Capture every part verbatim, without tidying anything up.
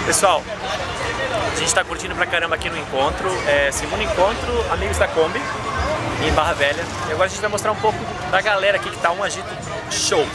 Pessoal, a gente tá curtindo pra caramba aqui no encontro, é, segundo encontro, Amigos da Kombi, em Barra Velha. E agora a gente vai mostrar um pouco da galera aqui que tá um agito show.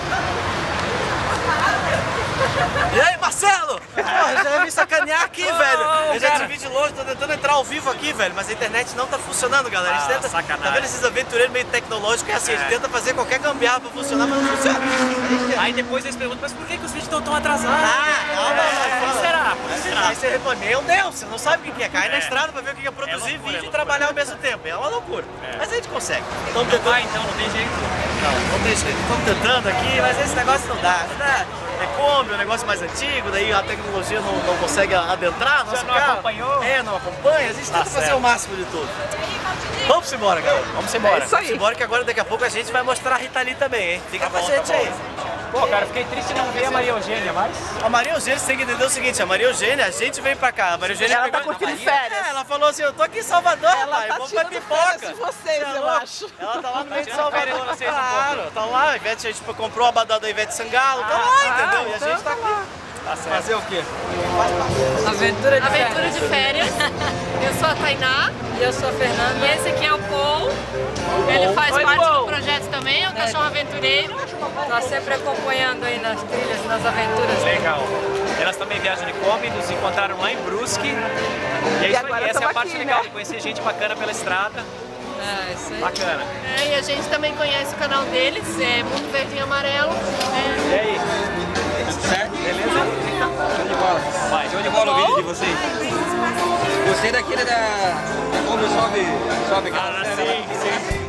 E aí, Marcelo? Porra, já ia me sacanear aqui, oh, velho. Eu já te vi de longe, tô tentando entrar ao vivo aqui, velho, mas a internet não tá funcionando, galera. A gente ah, tenta, sacanagem. tá vendo esses aventureiros meio tecnológicos? É assim, é. A gente tenta fazer qualquer gambiarra pra funcionar, mas não funciona. Aí depois eles perguntam, mas por que, que os vídeos estão tão atrasados? Ah, não, não, é, não. Por que será? Por que será? Aí você reclama, meu Deus, você não sabe o que é cair é. na estrada pra ver o que é produzir é loucura, vídeo é e trabalhar ao mesmo tempo. É uma loucura. É. Mas a gente consegue. Não tentando... vai, então, não tem jeito. Não, não tem jeito. Estamos tentando aqui, mas esse negócio não dá. Não dá. É Kombi, é um negócio mais antigo, daí a tecnologia não, não consegue adentrar. Nosso Já não carro. acompanhou? É, não acompanha. A gente tá tenta certo. fazer o máximo de tudo. Vamos embora, galera. Vamos embora. É isso aí. Vamos embora que agora daqui a pouco a gente vai mostrar a Rita Lee também, hein? Fica tá com a gente tá aí. Pô, cara, fiquei triste de não ver a Maria Eugênia mais. A Maria Eugênia, você tem que entender o seguinte, a Maria Eugênia, a gente veio pra cá. A Maria Eugênia ela pegou... tá curtindo férias. É, ela falou assim, eu tô aqui em Salvador, ela pai, tá vamos pra pipoca. De vocês, é eu acho. Ela tá lá no meio de Salvador. Vocês claro, tá lá, a Ivete, a gente comprou a badada da Ivete Sangalo, tá ah, lá, entendeu? Ah, e a então gente tá aqui. Tá certo. Fazer o quê? Aventura de Aventura de férias. Eu sou a Tainá. E eu sou a Fernanda. E esse aqui é o Paul. Ele faz Oi, parte Paul. do projeto também, é um cachorro aventureiro. Tá sempre acompanhando aí nas trilhas e nas aventuras. Legal. Elas também viajam de Kombi, nos encontraram lá em Brusque. E é isso aí, essa é a parte aqui, legal, né? conhecer gente bacana pela estrada. É, isso aí. Bacana. É, e a gente também conhece o canal deles, é Mundo Verde e Amarelo. É. E aí? Tudo certo? Beleza? Show de bola. Vai. Show de bola o vídeo de vocês. Gostei daquele da... da Kombi sobe, sobe aquela Ah, serra lá. sim, sim.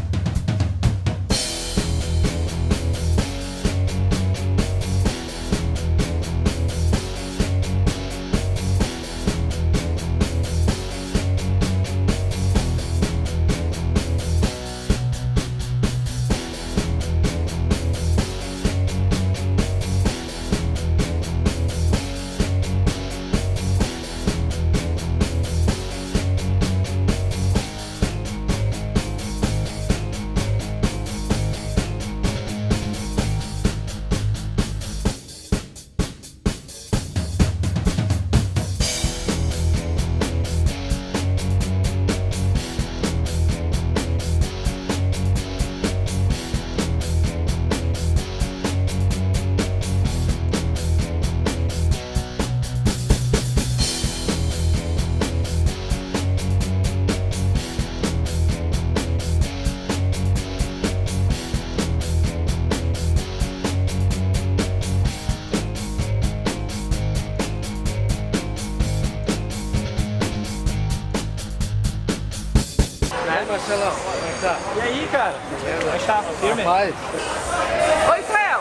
Marcelão, como é que tá? E aí, cara? Como é que tá? Firme? Rapaz. Oi, Israel.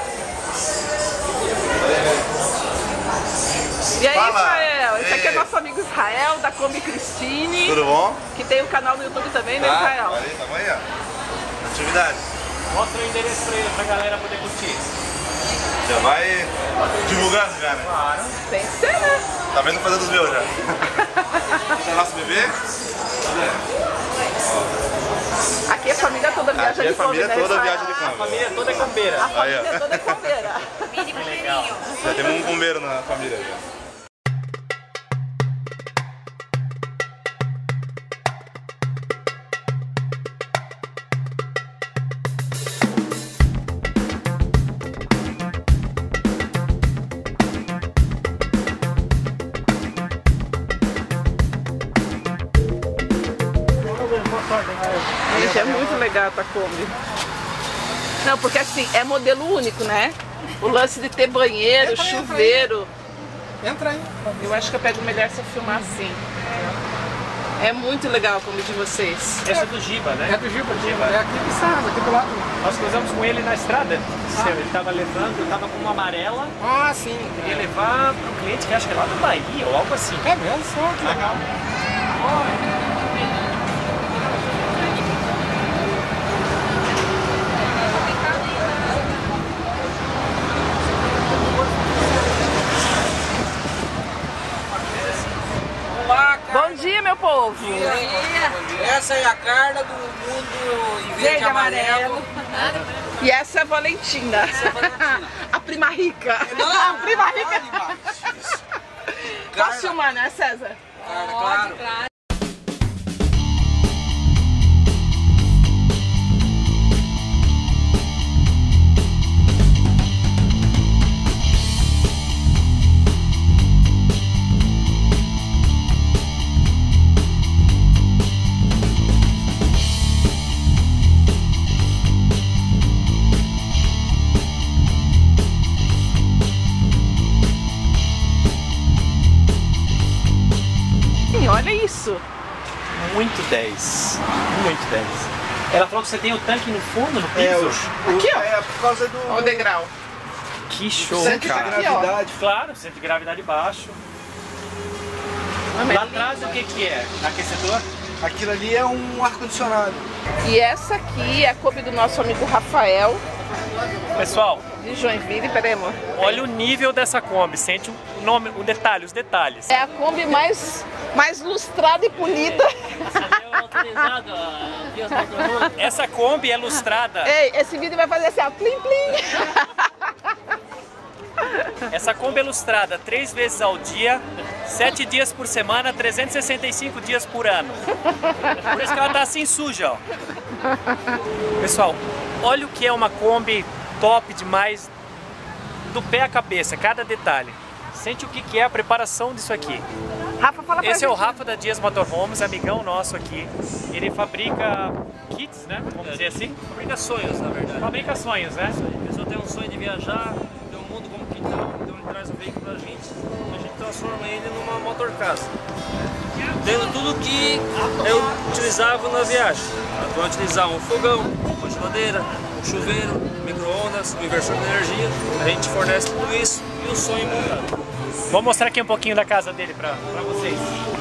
E aí, Fala. Israel? Esse E aqui é aí? nosso amigo Israel, da Kombi Cristine. Tudo bom? Que tem um canal no YouTube também, né, Tá, Israel? aí, tamo aí, ó. Atividade. Mostra o endereço pra, ele, pra galera poder curtir. Já vai divulgando já, né? Claro. Tem que ser, né? Tá vendo fazer dos meus já. Esse é nosso bebê. Aqui a família toda viaja Aqui a de Kombi, família né, toda Israel? viaja de A Kombi. família toda é campeira. A Aí, ó. família toda é combeira. Legal. Já temos um bombeiro na família já. Gente, é muito legal a Kombi. Não, porque assim, é modelo único, né? O lance de ter banheiro, Entra aí, chuveiro. Entra aí. Eu acho que eu pego melhor se eu filmar assim. É muito legal a Kombi de vocês. Essa é do Giba, né? É do Giba, é aqui de Sasa, aqui do lado. Nós cruzamos com ele na estrada. Ele tava levando, eu tava com uma amarela. Ah, sim. Ia levar pro cliente que acho que é lá da Bahia ou algo assim. É mesmo, só que legal. Bom dia, meu povo! Essa é a Carla do Mundo Verde e Amarelo. E essa é a Valentina. Essa é a Valentina. A prima rica. Não, a prima rica. olha, Posso filmar, né, César? Claro, claro. Olha isso! Muito dez. Muito dez. Ela falou que você tem o tanque no fundo, no piso? É, o, Aqui, ó. É por causa do... Olha o degrau. Que show, centro cara. de gravidade. Claro, centro de gravidade baixo. Lá atrás o que que é? Aquecedor? Aquilo ali é um ar-condicionado. E essa aqui é a Kombi do nosso amigo Rafael, Pessoal, de Joinville. Pera aí, amor. olha o nível dessa Kombi. Sente o nome, o detalhe, os detalhes. É a Kombi mais, mais lustrada e polida. Essa Kombi é lustrada. Ei, esse vídeo vai fazer assim, ó, plim, plim. Essa Kombi é lustrada três vezes ao dia, sete dias por semana, trezentos e sessenta e cinco dias por ano. Por isso que ela tá assim suja, ó. Pessoal, olha o que é uma Kombi top demais, do pé à cabeça, cada detalhe. Sente o que que é a preparação disso aqui. Rafa, fala pra Esse é o gente. Rafa da Dias Motorhomes, amigão nosso aqui. Ele fabrica kits, né? Vamos dizer assim. Fabrica sonhos, na verdade. Fabrica sonhos, né? A pessoa tem um sonho de viajar, ter um mundo como quintal, então ele traz o veículo pra gente, a gente transforma ele numa motor casa. Tendo tudo que eu utilizava na viagem. Eu vou utilizar um fogão, uma geladeira, um chuveiro, micro-ondas, um inversor de energia. A gente fornece tudo isso e o sonho montado. Vou mostrar aqui um pouquinho da casa dele pra, pra vocês.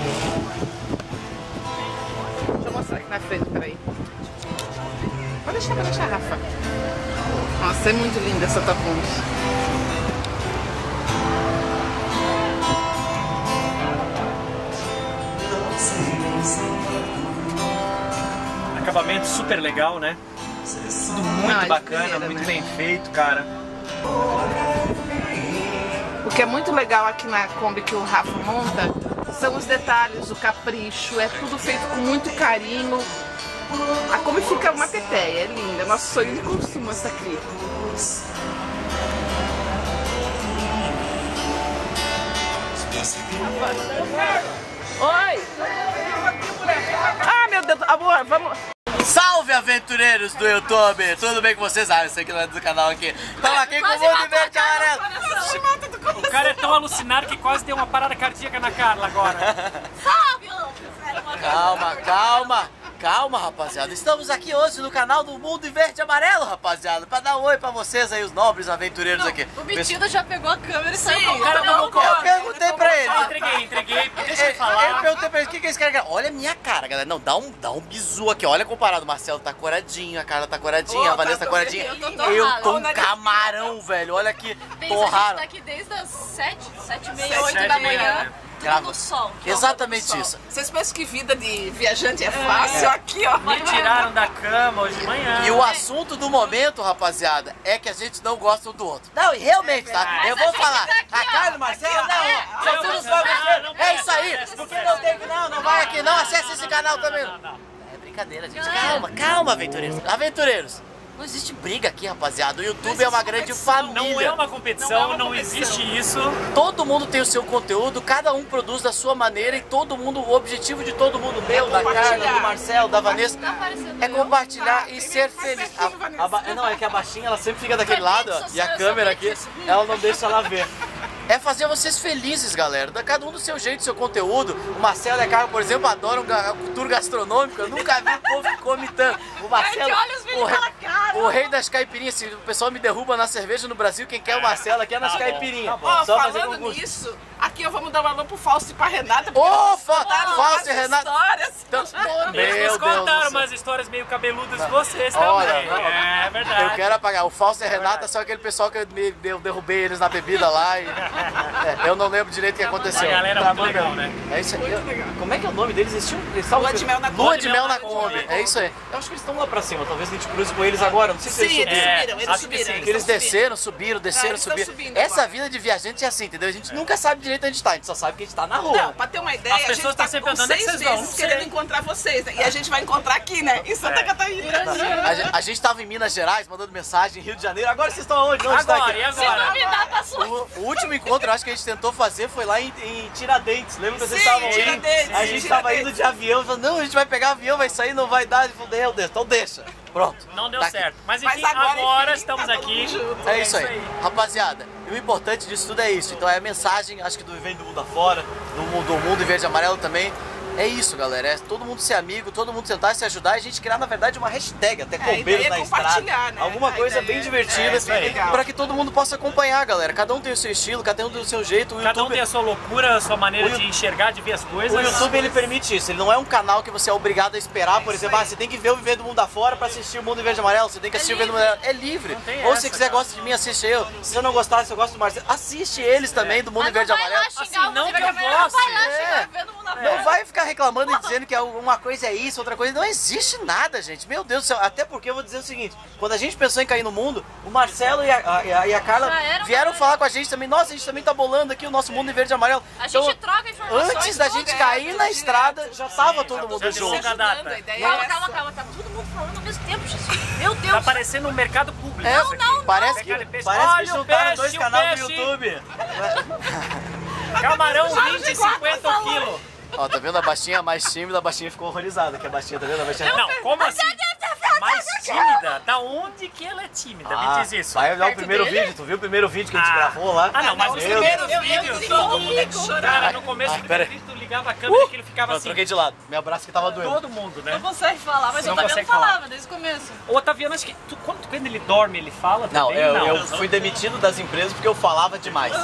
Deixa eu mostrar aqui na frente, peraí. Pode deixar, pode deixar, Rafa. Nossa, é muito linda essa tua Kombi. Acabamento super legal, né? Tudo muito Ah, bacana, primeira, muito né? bem feito, cara. O que é muito legal aqui na Kombi que o Rafa monta são os detalhes, o capricho, é tudo feito com muito carinho. A Kombi fica uma teteia, é linda, nosso sonho de consumo essa aqui. Oi! Ah, meu Deus, amor, vamos... Salve, aventureiros do YouTube! Tudo bem com vocês? Ah, eu sei que não é do canal aqui. Estamos aqui com o Mundo Verde Amarelo. O cara é tão alucinado que quase deu uma parada cardíaca na Carla agora. Calma, calma, calma, rapaziada. Estamos aqui hoje no canal do Mundo Verde Amarelo, rapaziada, pra dar um oi pra vocês aí, os nobres aventureiros aqui. O metido já pegou a câmera e saiu. O cara não Eu perguntei pra ele. Eu entreguei, entreguei. Deixa ele Eu falar. perguntei pra ele o que, que eles querem. Olha a minha cara, galera. Não, dá um, dá um bizu aqui. Olha comparado. O Marcelo tá coradinho, a Carla tá coradinha, Oh, a Vanessa tá tá coradinha. eu tô Eu torrada. tô um camarão, velho. Olha aqui, Pensa, a gente torrado. tá aqui desde as sete, sete e meia, Sete, oito sete da e meia, manhã. né? Grava. No sol. que é o Exatamente sol. isso. Vocês pensam que vida de viajante é fácil? Aqui, ó. Me tiraram da cama hoje de manhã. E o assunto do momento, rapaziada, é que a gente não gosta um do outro. Não, e realmente, tá? Eu vou falar. A Carla e o Marcelo, não, ó. São todos novos. É isso aí. Porque não tem que não, não vai aqui não. Acesse esse canal também. É brincadeira, gente. Calma, calma, aventureiros. Aventureiros. Não existe briga aqui, rapaziada. O YouTube é uma grande família. Não é uma competição, não, existe isso. Todo mundo tem o seu conteúdo, cada um produz da sua maneira e todo mundo, o objetivo de todo mundo, meu, da Carla, do Marcelo, da Vanessa, Tá aparecendo é eu? compartilhar e ser feliz. A, a, ba- não, é que a baixinha ela sempre fica daquele lado, ó, e a câmera aqui, ela não deixa ela ver. É fazer vocês felizes, galera. Cada um do seu jeito, do seu conteúdo. O Marcelo e a Carla, por exemplo, adoram ga- tour gastronômico. Eu nunca vi o povo que come tanto. O Marcelo, olha os vídeos o, rei, pela cara. o rei das caipirinhas. Se o pessoal me derruba na cerveja no Brasil, quem quer o Marcelo aqui é nas caipirinhas. Ó, Só fazer falando concurso. nisso, aqui eu vamos dar um alô pro Fausto e pra Renata. porque Ô, eles Fa- contaram Fausto e umas Renata. histórias. Então, meu Eles Deus do contaram céu. umas histórias meio cabeludas de vocês Olha, também. não. É verdade. Eu quero apagar. O Fausto e a Renata são aquele pessoal que eu, me, eu derrubei eles na bebida lá e é, eu não lembro direito o que aconteceu. A galera é Tá muito legal, bom. né? É isso aí. Eu- Como é que é o nome deles? Eles tinham, eles estavam- Lua de mel na Kombi. Lua de mel na Kombi. É isso aí. Eu acho que eles estão lá pra cima, talvez a gente cruze com eles agora. Não sei se Sim, eles eles É, subiram, eles acho que subiram. sim. eles Eles estão subindo. desceram, subiram, desceram, eles estão subiram. subindo Essa agora. vida de viajante é assim, entendeu? A gente nunca sabe direito onde a gente tá, a gente só sabe que a gente tá na rua. Não, pra ter uma ideia, As a gente pessoas tá estão sempre com perguntando, seis onde é que vocês meses vão? querendo Sei. encontrar vocês, né? E a gente vai encontrar aqui, né? Em Santa É. Catarina. A, gente- a gente tava em Minas Gerais, mandando mensagem em Rio de Janeiro. Agora vocês estão aonde? Onde tá Agora, aqui? e agora? Me dá pra sua. O, o último encontro, eu acho que a gente tentou fazer foi lá em, em Tiradentes. Lembra que vocês Sim, estavam indo? Tiradentes, A gente sim, tava Tiradentes. indo de avião e falou, não, a gente vai pegar avião, vai sair, não vai dar. Ele falou, meu Deus, então deixa. Pronto. Não deu Tá aqui. certo. Mas Mas enfim, agora, agora, enfim, estamos tá todo aqui. mundo junto. É isso aí. Rapaziada, e o importante disso tudo é isso. Então é a mensagem, acho que do Vivendo do Mundo Afora, do mundo, do mundo em Verde e Amarelo também. É isso, galera. É todo mundo ser amigo, todo mundo sentar e se ajudar e a gente criar, na verdade, uma hashtag, até É, a combeiros ideia é na compartilhar, estrada. né? Alguma A coisa ideia bem é- divertida, é, isso aí. para que todo mundo possa acompanhar, galera. Cada um tem o seu estilo, cada um tem o seu jeito. O Cada um YouTube, tem a sua loucura, a sua maneira O de enxergar, de ver as coisas. o YouTube ele permite isso. Ele não é um canal que você é obrigado a esperar, por exemplo, ah, você tem que ver o Vivendo do Mundo Afora para assistir o Mundo em Verde e Amarelo, você tem que assistir o Vivendo do Mundo Amarelo. É livre. tem Ou essa, se quiser, cara. gosta de mim, assiste eu. Se você não gostar, se eu gosto do Marcelo, assiste eles também do Mundo em Verde e Amarelo. Assim, não que eu goste. É. Não vai ficar reclamando e dizendo que uma coisa é isso, outra coisa. Não existe nada, gente. Meu Deus do céu. Até porque eu vou dizer o seguinte: quando a gente pensou em cair no mundo, o Marcelo e a, a- e a Carla Já era, vieram mas- falar com a gente também. Nossa, a gente também tá bolando aqui o nosso mundo em verde e amarelo. A gente troca informações. antes da gente direto, cair na direto. estrada, já tava todo mundo já junto. divulga a data. A ideia é Calma, essa. calma, calma. Tá todo mundo falando ao mesmo tempo, Jesus. Meu Deus. Tá parecendo um mercado público. É, isso aqui. parece que, Mercado de peixe. parece que Olha o juntaram peixe, dois o canais do peixe. YouTube. Camarão vinte e cinquenta quilos. Ó, tá vendo a baixinha mais tímida? A baixinha ficou horrorizada. Que a baixinha, tá vendo? A baixinha... Não, como assim? Mais tímida? Da onde que ela é tímida? Ah, Me diz isso. vai olhar o Perto primeiro dele? vídeo. Tu viu o primeiro vídeo que a gente Ah. gravou lá? Ah, não, mas Não, os os primeiros primeiros vídeos, vídeos, todo mundo tem que chorar. cara, no começo do pera aí. vídeo, tu ligava a câmera e aquilo ficava Pronto, assim. troquei de lado. Meu braço que tava doendo. Todo mundo, né? Não consegue falar, mas Não o Otaviano consegue falar. falava desde o começo. O Otaviano, acho que tu, quando, quando ele dorme, ele fala Não, também? eu, não. eu fui demitido das empresas porque eu falava demais.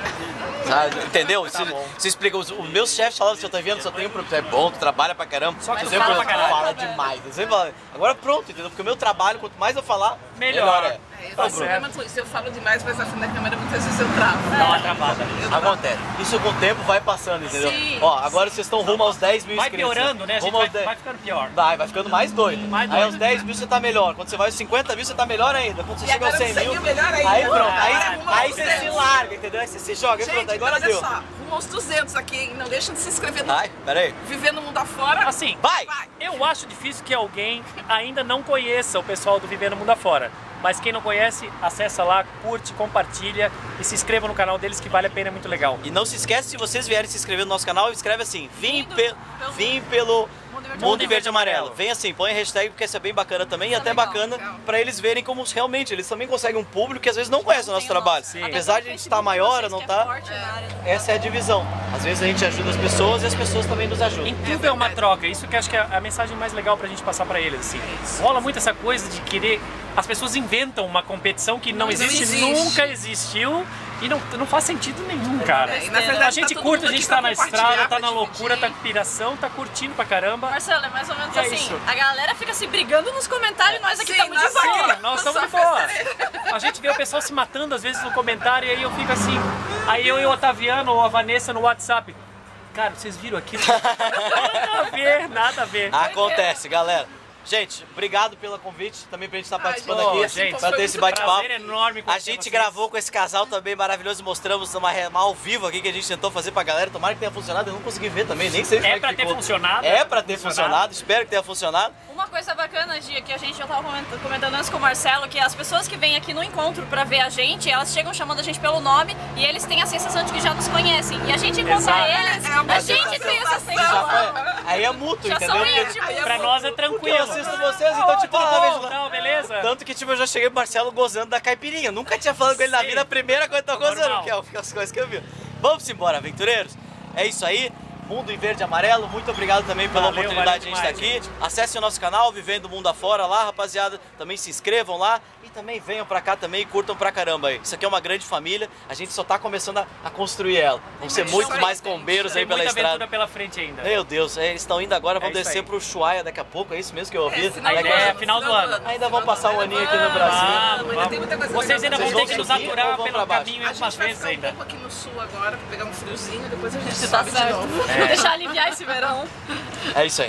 Sabe? Entendeu? Tá Você, bom. você explica, os, os meus chefes falavam, você tá vendo, só tem um problema, é bom, tu trabalha pra caramba. Só que eu tu sempre fala pra caralho. fala demais. Eu sempre falo, agora pronto, entendeu? Porque o meu trabalho, quanto mais eu falar, Melhor. melhor, é. É, eu Tá tenho problema com isso. Eu falo demais, mas na frente da câmera muitas vezes eu travo. Dá uma travada. Acontece. Isso com o tempo vai passando, entendeu? Sim. Ó, agora vocês estão rumo aos dez mil Vai inscritos. piorando, né? A gente Rumo vai, aos dez. vai ficando pior. Vai, vai ficando mais doido. Mais Aí doido. aos dez mil você tá melhor. Quando você vai aos cinquenta mil, você tá melhor ainda. Quando você E chega aos agora cem cem mil, mil, melhor ainda. aí pronto. Aí, Ah, rumo aos aí você se duzentos. larga, entendeu? Aí você se joga, aí Gente, pronto. Agora então, deu. olha só, rumo aos duzentos aqui, hein? Não deixa de se inscrever no Ai, peraí. Viver no Mundo Afora. Assim, Vai! Vai. eu acho difícil que alguém ainda não conheça o pessoal do Vivendo Mundo Afora. Mas quem não conhece, acessa lá, curte, compartilha e se inscreva no canal deles que vale a pena, é muito legal. E não se esquece, se vocês vierem se inscrever no nosso canal, escreve assim, vim, Vindo pe pelo- vim pelo Mundo Mundo Verde em Verde e Amarelo. Amarelo. Vem assim, põe a hashtag porque isso é bem bacana também e Isso é até legal, bacana legal. pra eles verem como realmente eles também conseguem um público que às vezes não conhece o nosso Tem o trabalho. nosso- Apesar Até de a gente pelo estar Facebook maior ou vocês não que é tá, forte na área do- essa é a divisão. Às vezes a gente ajuda as pessoas e as pessoas também nos ajudam. Em tudo é uma troca, isso que eu acho que é a mensagem mais legal pra gente passar pra eles, assim. Rola muito essa coisa de querer... As pessoas inventam uma competição que não, Não existe, existe. nunca existiu e não, não faz sentido nenhum, cara. É, e na verdade A tá gente todo curte, a mundo gente aqui tá pra na compartilhar, estrada, tá pra na loucura, tá dividir. com piração, tá curtindo pra caramba. Marcelo, é mais ou menos É assim. isso. A galera fica se brigando nos comentários e nós aqui Sim, estamos de nós boa. aqui. Sim, nós Só estamos de boa. festeira. A gente vê o pessoal se matando às vezes no comentário e aí eu fico assim. Aí eu e o Otaviano ou a Vanessa no WhatsApp. Cara, vocês viram aquilo? Nada a ver, nada a ver. Acontece, galera. Gente, obrigado pelo convite, também pra gente estar participando gente, aqui, oh, gente, pra ter esse bate-papo. Prazer enorme A conhecer gente vocês. gravou com esse casal também maravilhoso, mostramos uma rema ao vivo aqui que a gente tentou fazer pra galera. Tomara que tenha funcionado, eu não consegui ver também, nem sei como É que pra ter ficou. funcionado. É pra ter Funcionado. funcionado, espero que tenha funcionado. Uma coisa bacana, Gia, que a gente já tava comentando, comentando antes com o Marcelo, que as pessoas que vêm aqui no encontro pra ver a gente, elas chegam chamando a gente pelo nome e eles têm a sensação de que já nos conhecem. E a gente encontrar Exato. eles, É uma a gente tem essa sensação. Já sensação. foi- aí é mútuo, Já entendeu? são Porque- íntimos. Pra nós é Porque eu tranquilo. assisto vocês, então tipo, ah, vejo lá. Não, beleza? Tanto que tipo, eu já cheguei pro Marcelo gozando da caipirinha. Nunca tinha falado com ele na Sim. vida, a primeira coisa que eu tô gozando, Normal. que é o- que é as coisas que eu vi. Vamos embora, aventureiros? É isso aí. Mundo em Verde e Amarelo, muito obrigado também pela Valeu, oportunidade de valeu a gente estar demais, aqui. Acessem o nosso canal, Vivendo o Mundo Afora lá, rapaziada. Também se inscrevam lá e também venham pra cá também e curtam pra caramba aí. Isso aqui é uma grande família, a gente só tá começando a, a construir ela. Vão ser muito mais combeiros Tem aí pela muita estrada. aventura pela frente ainda. Meu Deus, é, eles estão indo agora, vão É isso descer aí. pro Ushuaia daqui a pouco, é isso mesmo que eu ouvi? final A do ideia é ano, final do ano. Ainda vão passar um aninho aqui no Brasil. Ah, Ainda vamos. tem muita coisa Vocês ainda legal. vão ter Vocês que nos vão subir ou aturar vão pelo pra baixo? caminho A algumas gente vai vezes ficar um ainda. pouco aqui no sul agora, pra pegar um friozinho, depois a gente Tá sobe de certo. novo. Vou deixar aliviar esse verão. É isso aí.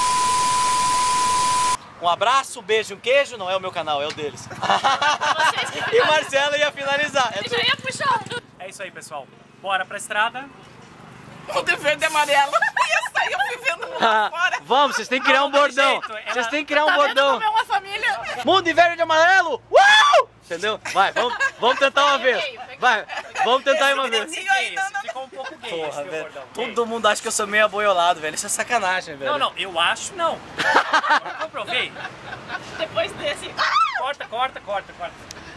Um abraço, um beijo, um queijo. Não é o meu canal, é o deles. Vocês que E o Marcelo ia finalizar. É já ia puxar. É isso aí, pessoal. Bora pra estrada. Mundo verde e amarelo. Ia sair eu vivendo mundo fora. Vamos, vocês têm que criar um bordão. Vocês têm que criar um bordão. Tá uma família. Mundo verde e amarelo. Uau! Entendeu? Vai, vamos, vamos tentar uma vez. Vai, vamos tentar uma vez. Ficou um pouco gay. Porra, velho. Todo mundo acha que eu sou meio aboiolado, velho. Isso é sacanagem, velho. Não, não, eu acho não. Comprovei. Depois desse... Corta, corta, corta, corta.